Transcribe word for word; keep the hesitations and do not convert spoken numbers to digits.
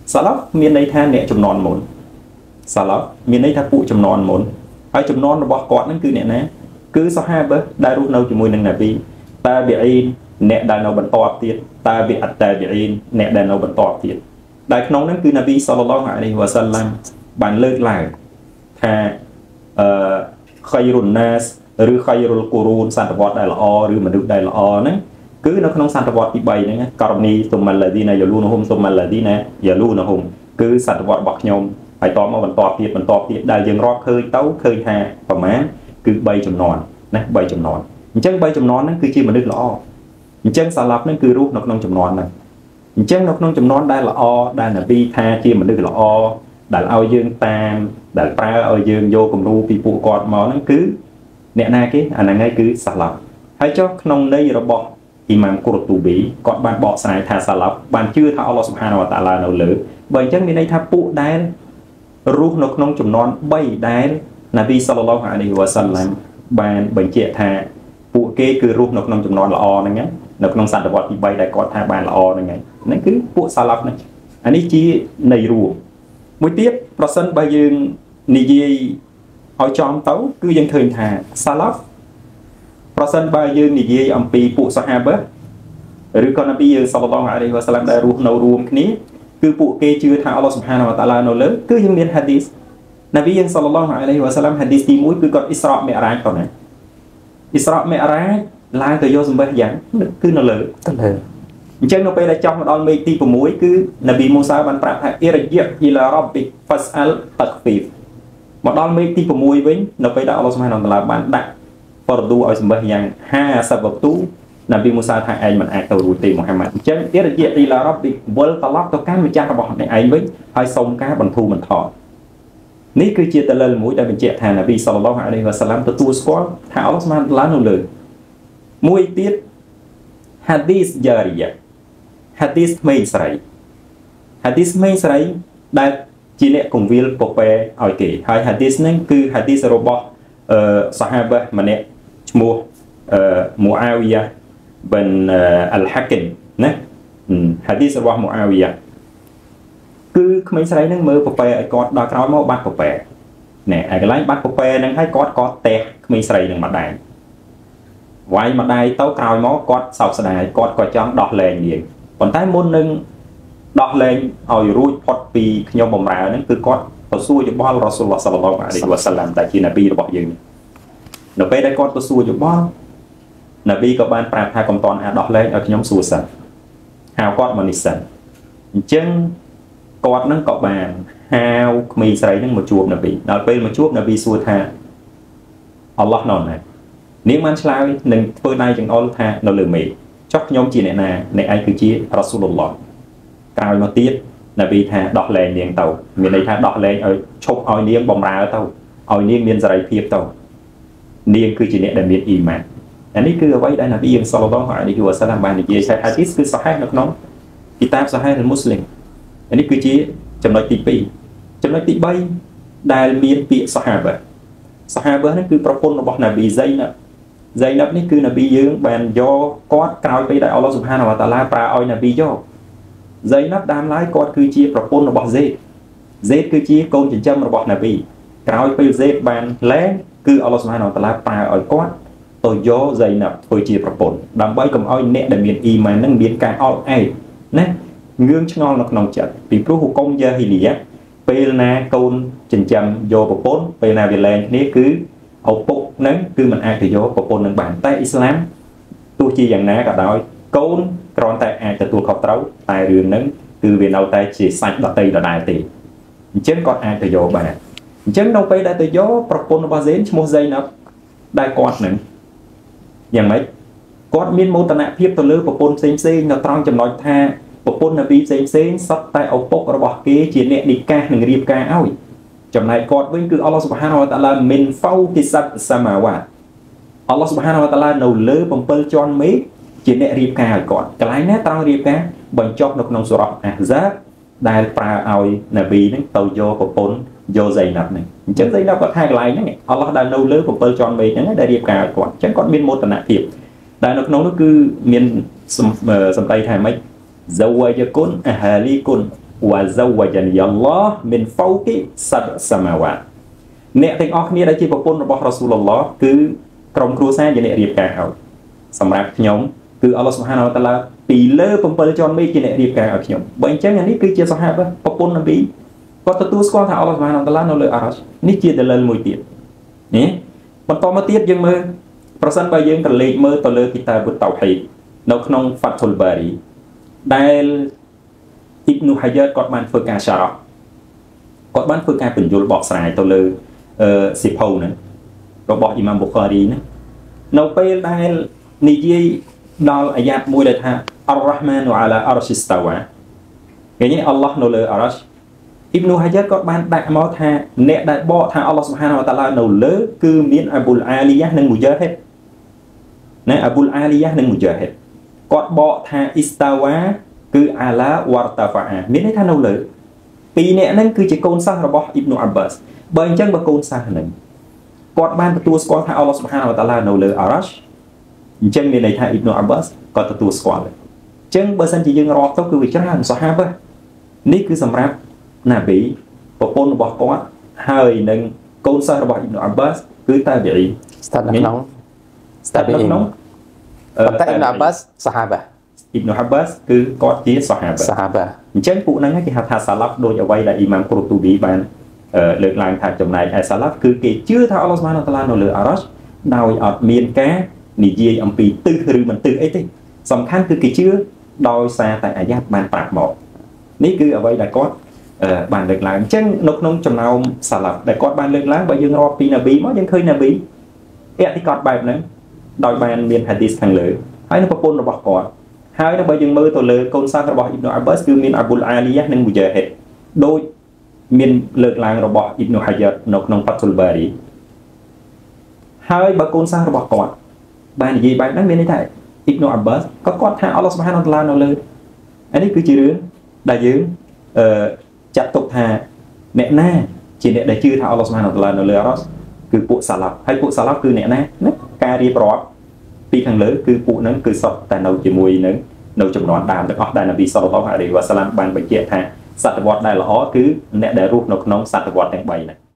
សាឡាប់មានន័យថាអ្នកចំនួនមុនសាឡាប់មានន័យថាពួកចំនួនមុនហើយចំនួនរបស់គាត់ហ្នឹងគឺអ្នកណាគឺសាហាបដែលរស់នៅជាមួយនឹងណាប៊ីតាប៊ីអ៊ីនអ្នកដែលនៅបន្តទៀតតាប៊ីអត្តាប៊ីអ៊ីនអ្នកដែលនៅបន្តទៀតដែលក្នុងហ្នឹងគឺណាប៊ីសល្លឡោះអាឡៃហ៊ីវ៉ាសាឡាំបានលើកឡើងថាអឺខៃរុនណាសឬខៃរុលកូរូនសតវត្សដែលល្អឬមនុស្សដែលល្អហ្នឹងគឺនៅក្នុងសតវត្សទី3ហ្នឹងករណីទុមឡាឌីណាយ៉ាលូនហ៊ុមទុមឡាឌីណាយ៉ាលូនហ៊ុមគឺសតវត្សរបស់ខ្ញុំហើយតមកបន្តទៀតបន្តទៀតដែលយើងរាប់ឃើញទៅឃើញថាប្រមាណគឺ3ចំនួនណា3ចំនួនអញ្ចឹង3ចំនួនហ្នឹងគឺជាមនុស្សល្អអញ្ចឹងសាឡាប់ហ្នឹងគឺរស់នៅក្នុងចំនួនហ្នឹងអញ្ចឹងនៅក្នុងចំនួនដែលល្អដែលនប៊ីថាជាមនុស្សល្អដែលឲ្យយើងតាមដែលប្រើឲ្យយើងយកគំរូពីពួកគាត់មកហ្នឹងគឺអ្នកណាគេអាហ្នឹងហើយគឺសាឡាប់ហើយចុះក្នុងន័យរបស់អ៊ីម៉ាមកូរទូប៊ីគាត់បានបកស្រាយថាសាឡាប់បានជឿថាអល់ឡោះស៊ុបហានវតាឡានៅលើបើអញ្ចឹងមានន័យថាពួកដែលរស់នៅក្នុងចំនួន3ដែលនប៊ីសល្លឡោះអាឡៃហ៊ីវ៉ាសាឡាំបានបញ្ជាក់ថាពួកគេគឺរស់នៅក្នុងចំនួនល្អហ្នឹងនៅក្នុងសតវត្សទី3ដែលគាត់ថាបានល្អហ្នឹងហើយហ្នឹងគឺពួកសាឡាប់ហ្នឹងអានេះជាន័យរួមមួយទៀតប្រសិនបើយើងនិយាយឲ្យចំទៅគឺយើងឃើញថាសាឡាប់ប្រសិនបើយើងនិយាយអំពីពួកសាហាបឬក៏នប៊ីសល្លឡោះអាឡៃហ៊ីវ៉ាសាឡាំដែលរស់នៅរួមគ្នាគឺពួកគេជឿថាអល់ឡោះស៊ុបហានវតាឡានៅលើគឺយើងមានហាឌីសនប៊ីសល្លឡោះអាឡៃហ៊ីវ៉ាសាឡាំហាឌីសទី1គឺគាត់អ៊ីស្រ៉ាមិអ៊រ៉ាជប៉ុណ្ណាអ៊ីស្រ៉ាមិអ៊រ៉ាជឡើងទៅយកសម្បះយ៉ាងគឺនៅលើទៅលើអញ្ចឹងនៅពេលដែលចង់មកដល់មេឃទី6គឺនប៊ីមូសាបានប្រាប់ថាអ៊ីរ៉ាជីអ៊ីឡារ៉ាប៊ីហ្វាសអលតាហ្វីហ្វមកដល់មេឃទី6វិញនៅពេលដែលអល់ឡោះស៊ុបហានវតាឡាបានដាក់បរឌូឲ្យសម្បះយ៉ាងហាសិបវទូនប៊ីមូសាថាឯងមិនអាចទៅរួចទេមូហាម៉ាត់អញ្ចឹងអ៊ីរ៉ាជីអ៊ីឡារ៉ាប៊ីវិលត្រឡប់ទៅកាន់ម្ចាស់របស់អ្នកឯងវិញហើយសូមការបន្ធូរបន្ថយនេះគឺជាដលិលមួយដែលបញ្ជាក់ថានប៊ីសល្លឡោះអាឡៃហ៊ីវ៉ាសាឡាំទទួលស្គាល់ថាអល់ឡោះស៊ុបហានវតាឡានៅលើមួយទៀតហាឌីសយ៉ារីយ៉ាហាឌីសក្មេងស្រីហាឌីសក្មេងស្រីដែលជាអ្នកកងវិលពពែឲ្យគេហើយហាឌីសហ្នឹងគឺហាឌីសរបស់អឺសាហាបៈម្នាក់ឈ្មោះអឺមូអាវីយ៉ាបិនអលហាគីមណាហាឌីសរបស់មូអាវីយ៉ាគឺក្មេងស្រីហ្នឹងមើលពពែឲ្យគាត់ដល់ក្រោយមកបាត់ពពែណែឯកន្លែងបាត់ពពែហ្នឹងឲ្យគាត់ក៏តេះក្មេងស្រីហ្នឹងមកដែរវាយមកដៃទៅក្រោយមកគាត់សោកស្ដាយគាត់ក៏ចង់ដោះលែងនាងប៉ុន្តែមុននឹងដោះលែងឲ្យរួចផុតពីខ្ញុំបំរើហ្នឹងគឺគាត់ទៅសួរយោបល់រ៉ាស៊ូលឡោះសល្លឡោះអាឡៃហ៊ីវ៉ាសាឡាំដែលជានប៊ីរបស់យើងនៅពេលដែលគាត់ទៅសួរយោបល់នប៊ីក៏បានប្រាប់ថាកុំតន់អាចដោះលែងឲ្យខ្ញុំសួរសិនហៅគាត់មកនេះសិនអញ្ចឹងគាត់ហ្នឹងក៏បានហៅក្មេងស្រីហ្នឹងមកជួបនប៊ីដល់ពេលមកជួបនប៊ីសួរថាអល់ឡោះនៅណានាងបានឆ្លើយនឹងធ្វើដៃចង្អុលថានៅលើមេឃចុះខ្ញុំជាអ្នកណាអ្នកឯងគឺជារ៉ាស៊ូលឡោះក្រោយមកទៀតនប៊ីថាដោះលែងនាងទៅមានន័យថាដោះលែងឲ្យឈប់ឲ្យនាងបំរើទៅឲ្យនាងមានសេរីភាពទៅនាងគឺជាអ្នកដែលមានអ៊ីម៉ានអានេះគឺអ្វីដែលនប៊ីសល្លឡោះអាឡៃហ៊ីវ៉ាសាឡាំបាននិយាយថាហាឌីសគឺសាហេះនៅក្នុងគីតាបសាហេះអ៊ុលមូស្លីមអានេះគឺជាចំណុចទី2ចំណុចទី3ដែលមានពាក្យសាហាបៈសាហាបៈនេះគឺប្រពន្ធរបស់នប៊ីហ្សៃណាប់ហ្សៃណាប់នេះគឺនប៊ីយើងបានយកគាត់ក្រោយពេលដែលអល់ឡោះស៊ុបហានវតាឡាប្រើឲ្យនប៊ីយកហ្សៃណាប់ដើមឡើយគាត់គឺជាប្រពន្ធរបស់ហ្សេតហ្សេតគឺជាកូនចិញ្ចឹមរបស់នប៊ីក្រោយពេលហ្សេតបានលែងគឺអល់ឡោះស៊ុបហានវតាឡាប្រើឲ្យគាត់ទៅយកហ្សៃណាប់ធ្វើជាប្រពន្ធដើម្បីកុំឲ្យអ្នកដែលមានអ៊ីម៉ាននឹងមានការអល់អែកណាងឿងឆ្ងល់នៅក្នុងចិត្តពីព្រោះហុកុំយ៉ាហ៊ីលីយ៉ាពេលណាកូនចិញ្ចឹមយកប្រពន្ធពេលណាវាលែងគ្នាគឺឪពុកហ្នឹងគឺមិនអាចទៅយកប្រពន្ធនឹងបានតែអ៊ីស្លាមទោះជាយ៉ាងណាក៏ដោយកូនគ្រាន់តែអាចទទួលខុសត្រូវតែរឿងហ្នឹងគឺវានៅតែជាសាច់ដតីដដែលទេអញ្ចឹងគាត់អាចទៅយកបានអញ្ចឹងនៅពេលដែលទៅយកប្រពន្ធរបស់ហ្សេនឈ្មោះហ្សៃណាប់ដែលគាត់ហ្នឹងយ៉ាងម៉េចគាត់មានមោទនភាពទៅលើប្រពន្ធផ្សេងផ្សេងនៅត្រង់ចំណុចថាប្រពន្ធនប៊ីផ្សេងផ្សេងសុទ្ធតែឪពុករបស់គេជាអ្នកនិកាសនិងរៀបការឲ្យចំណែកគាត់វិញគឺអល់ឡោះស៊ុបហានវតាឡាមីនហ្វៅគីសាត់សាម៉ាវ៉ាតអល់ឡោះស៊ុបហានវតាឡានៅលើ7ជាន់មេឃជាអ្នករៀបការឲ្យគាត់កន្លែងណាត្រង់រៀបការបញ្ចប់នៅក្នុងសូរ៉ាអាហ្សាបដែលប្រើឲ្យនប៊ីហ្នឹងទៅយកប្រពន្ធយកហ្សៃណាប់ហ្នឹងអញ្ចឹងហ្សៃណាប់គាត់ថាកន្លែងហ្នឹងអល់ឡោះដែលនៅលើ7ជាន់មេឃហ្នឹងដែលរៀបការឲ្យគាត់អញ្ចឹងគាត់មានមោទនភាពដែលនៅក្នុងនោះគឺមានសម្ដីថាម៉េច زوجكن أهاليكن وزوجني الله من فوق سبع سماوات អ្នកទាំងអស់គ្នាដែលជាប្រពន្ធរបស់រ៉ាស៊ូលឡោះគឺក្រុមគ្រួសារជាអ្នករៀបការឲ្យសម្រាប់ខ្ញុំគឺអល់ឡោះស៊ុបហានវតាឡាពីលើ7ជាន់មេឃជាអ្នករៀបការឲ្យខ្ញុំបើអញ្ចឹងនេះគឺជាសាហាបប្រពន្ធនប៊ីគាត់ទទួលស្គាល់ថាអល់ឡោះស៊ុបហានវតាឡានៅលើអារ៉ាសនេះជាដលិលមួយទៀតនេះបន្តមកទៀតយើងមើលប្រសិនបើយើងក្រឡេកមើលទៅលើគីតាប៊ុតតៅហ៊ីដនៅក្នុង Fathul Bari ដែល Ibn Hajar គាត់បានធ្វើការសារ៉ាគាត់បានធ្វើការបញ្យល់បកស្រាយទៅលើអឺសិភៅហ្នឹងរបស់អ៊ីម៉ាមប៊ូខារីហ្នឹងនៅពេលដែលនិយាយដល់អាយ៉ាតមួយដែលថាអររ៉ាហ្មានអាឡាអរឈីស្តាវ៉ាគេនេះអល់ឡោះនៅលើអរ៉ាសអ៊ីប្នូហាយ៉ាតគាត់បានដាក់មកថាអ្នកដែលបកថាអល់ឡោះស៊ុបហានវតាឡានៅលើគឺមានអាប៊ុលអាលីយ៉ានិងមូយ៉ាហិដណាអាប៊ុលអាលីយ៉ានិងមូយ៉ាហិដគាត់បកថាអ៊ីស្តាវ៉ាគឺអាឡាវ៉ារតាហ្វាអាមានន័យថានៅលើពីរអ្នកហ្នឹងគឺជាកូនសិស្សរបស់អ៊ីប្នូអាប់បាសបើអញ្ចឹងបើកូនសិស្សហ្នឹងគាត់បានទទួលស្គាល់ថាអល់ឡោះស៊ុបហានវតាឡានៅលើអារ៉ាសអញ្ចឹងមានន័យថាអ៊ីប្នូអាប់បាសក៏ទទួលស្គាល់ដែរអញ្ចឹងបើសិនជាយើងរាប់ទៅគឺវាច្រើនសាហាបនេះគឺសម្រាប់ណាប៊ីប្រពន្ធរបស់គាត់ហើយនឹងកូនសិស្សរបស់អ៊ីប្នូអាប់បាសគឺតាប៊ីអ៊ីស្ថិតនៅក្នុងស្ថិតនៅក្នុងអឺតាអ៊ីប្នូអាប់បាសសាហាបអ៊ីប្នូអាប់បាសគឺគាត់ជាសាហាបសាហាបអញ្ចឹងពួកហ្នឹងគេហៅថាសាឡាហ្វដូចអ្វីដែលអ៊ីម៉ាមគ្រូទូប៊ីបានលើកឡើងថាចំណែកឯសាឡាហ្វគឺគេជឿថាអល់ឡោះស៊ុបហានវតាឡានៅលើអារ៉ាសដោយអត់មានការនិយាយអំពីទិសឬមិនទិសអីទេសំខាន់គឺគេជឿដោយសារតែអាយ៉ាតបានប្រាប់មកនេះគឺអ្វីដែលគាត់បានលើកឡើងអញ្ចឹងនៅក្នុងចំណោមសាឡាហ្វដែលគាត់បានលើកឡើងបើយើងរាប់ពីណាប៊ីមកយើងឃើញណាប៊ីអតិកតបែបហ្នឹងដោយបានមានហាឌីសខាងលើហើយនឹងប្រពន្ធរបស់គាត់ហើយបើយើងមើលទៅលើកូនសិស្សរបស់អ៊ីប្នូអាប់បាសគឺមានអាប៊ុលអាលីយ៉ានិងមូយ៉ាហិដដោយមានលើកឡើងរបស់អ៊ីប្នូហាយ៉ាតនៅក្នុង Fathul Bari ហើយបើកូនសិស្សរបស់គាត់បាននិយាយបែបហ្នឹងមានន័យថាអ៊ីប្នូអាប់បាសក៏គាត់ថាអល់ឡោះស៊ុបហានវតាឡានៅលើអានេះគឺជារឿងដែលយើងអឺចាត់ទុកថាអ្នកណាជាអ្នកដែលជឿថាអល់ឡោះស៊ុបហានវតាឡានៅលើអារ៉ាសគឺពួកសាឡាហ្វហើយពួកសាឡាហ្វគឺអ្នកណាណាការរៀបរាប់ពីខាងលើគឺពួកហ្នឹងគឺសុទ្ធតែនៅជាមួយនឹងនៅចំនួនដើមទាំងអស់ដែលនប៊ីសល្លឡោះអាឡៃហ៊ីវ៉ាសឡាមបានបញ្ជាក់ថាសតវត្សដែលល្អគឺអ្នកដែលរស់នៅក្នុងសតវត្សទាំង3ហ្នឹង